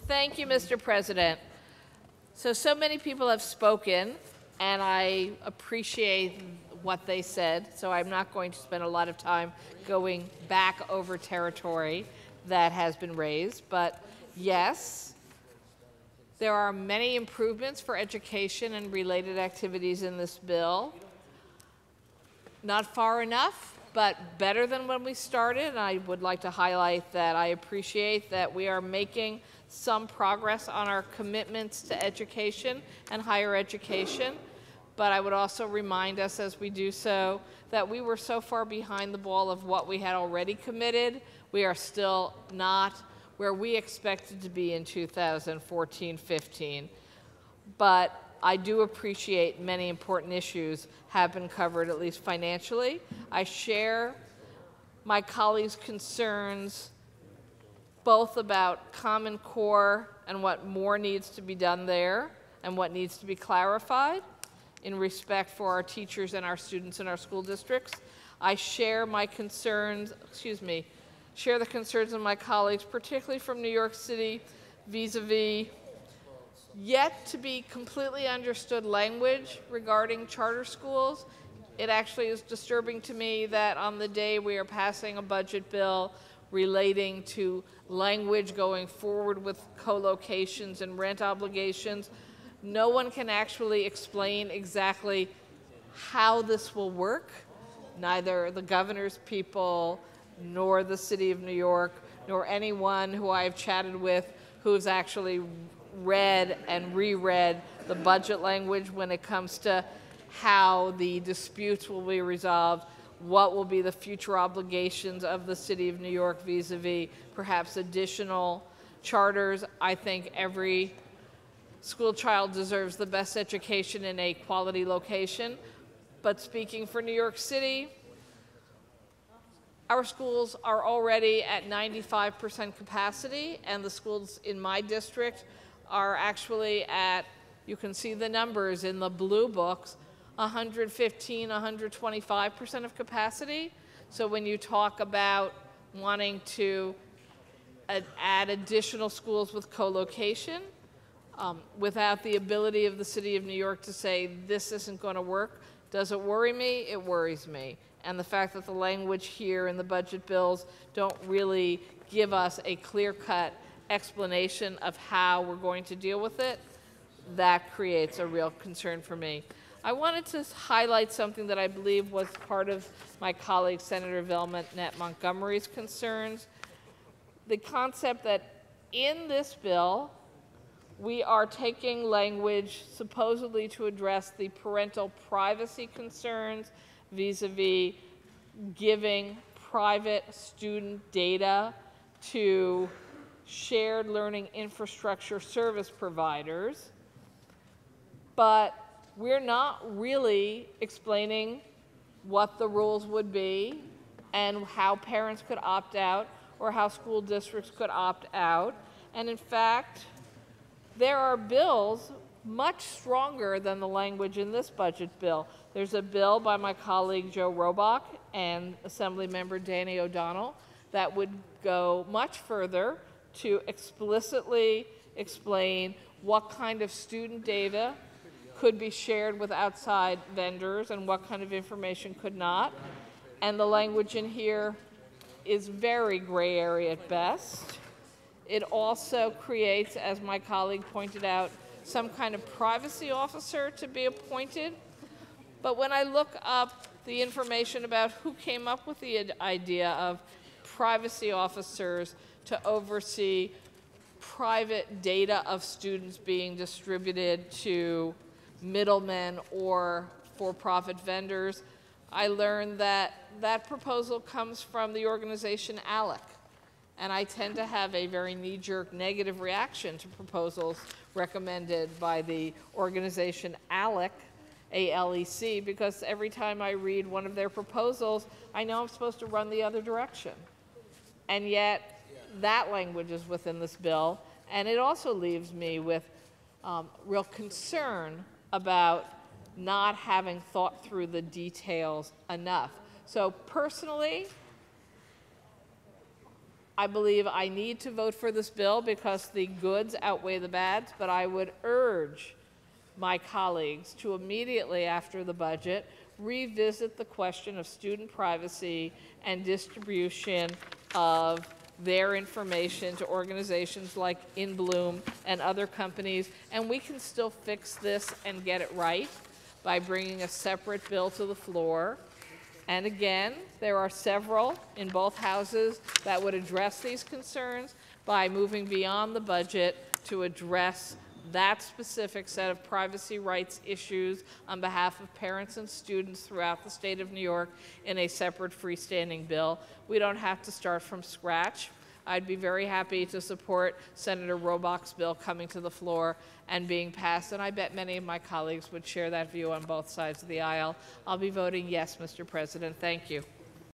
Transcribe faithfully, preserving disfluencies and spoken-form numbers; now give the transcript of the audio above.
Thank you, Mister President. So, so many people have spoken, and I appreciate what they said, so I'm not going to spend a lot of time going back over territory that has been raised. But yes, there are many improvements for education and related activities in this bill. Not far enough, but better than when we started. And I would like to highlight that I appreciate that we are making some progress on our commitments to education and higher education. But I would also remind us as we do so that we were so far behind the ball of what we had already committed. We are still not where we expected to be in two thousand fourteen fifteen. But I do appreciate many important issues have been covered, at least financially. I share my colleagues' concerns both about Common Core and what more needs to be done there and what needs to be clarified in respect for our teachers and our students in our school districts. I share my concerns, excuse me, share the concerns of my colleagues, particularly from New York City, vis-a-vis yet to be completely understood language regarding charter schools. It actually is disturbing to me that on the day we are passing a budget bill relating to language going forward with co-locations and rent obligations, no one can actually explain exactly how this will work. Neither the governor's people, nor the city of New York, nor anyone who I've chatted with who's actually read and reread the budget language when it comes to how the disputes will be resolved, what will be the future obligations of the city of New York vis-a-vis perhaps additional charters. I think every school child deserves the best education in a quality location. But speaking for New York City, our schools are already at ninety-five percent capacity, and the schools in my district are actually at, you can see the numbers in the blue books, one hundred fifteen, one hundred twenty-five percent of capacity. So when you talk about wanting to add additional schools with co-location, um, without the ability of the city of New York to say this isn't going to work, does it worry me? It worries me. And the fact that the language here in the budget bills don't really give us a clear-cut explanation of how we're going to deal with it, that creates a real concern for me. I wanted to highlight something that I believe was part of my colleague Senator Velma-Net Montgomery's concerns. The concept that in this bill, we are taking language supposedly to address the parental privacy concerns vis-a-vis giving private student data to shared learning infrastructure service providers, but we're not really explaining what the rules would be and how parents could opt out or how school districts could opt out. And in fact, there are bills much stronger than the language in this budget bill. There's a bill by my colleague Joe Robach and Assemblymember Danny O'Donnell that would go much further to explicitly explain what kind of student data could be shared with outside vendors and what kind of information could not. And the language in here is very gray area at best. It also creates, as my colleague pointed out, some kind of privacy officer to be appointed. But when I look up the information about who came up with the idea of privacy officers to oversee private data of students being distributed to middlemen or for-profit vendors, I learned that that proposal comes from the organization ALEC. And I tend to have a very knee-jerk negative reaction to proposals recommended by the organization ALEC, A L E C, because every time I read one of their proposals, I know I'm supposed to run the other direction. And yet, that language is within this bill, and it also leaves me with um, real concern about not having thought through the details enough. So personally, I believe I need to vote for this bill because the goods outweigh the bads, but I would urge my colleagues to immediately after the budget revisit the question of student privacy and distribution of their information to organizations like In Bloom and other companies, and we can still fix this and get it right by bringing a separate bill to the floor. And again, there are several in both houses that would address these concerns by moving beyond the budget to address that specific set of privacy rights issues on behalf of parents and students throughout the state of New York in a separate freestanding bill. We don't have to start from scratch. I'd be very happy to support Senator Robach's bill coming to the floor and being passed, and I bet many of my colleagues would share that view on both sides of the aisle. I'll be voting yes, Mister President. Thank you.